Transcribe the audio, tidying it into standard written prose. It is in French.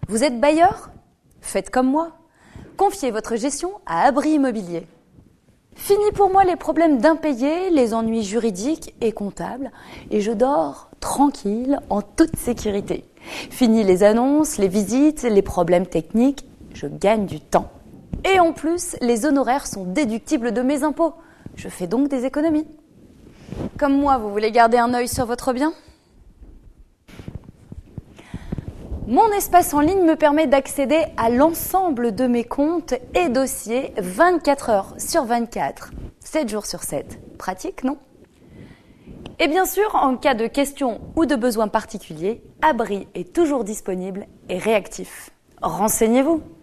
Vous êtes bailleur? Faites comme moi. Confiez votre gestion à Abri Immobilier. Fini pour moi les problèmes d'impayés, les ennuis juridiques et comptables, et je dors tranquille, en toute sécurité. Fini les annonces, les visites, les problèmes techniques, je gagne du temps. Et en plus, les honoraires sont déductibles de mes impôts. Je fais donc des économies. Comme moi, vous voulez garder un œil sur votre bien? Mon espace en ligne me permet d'accéder à l'ensemble de mes comptes et dossiers 24 heures sur 24, 7 jours sur 7. Pratique, non? Et bien sûr, en cas de questions ou de besoins particuliers, Abri est toujours disponible et réactif. Renseignez-vous!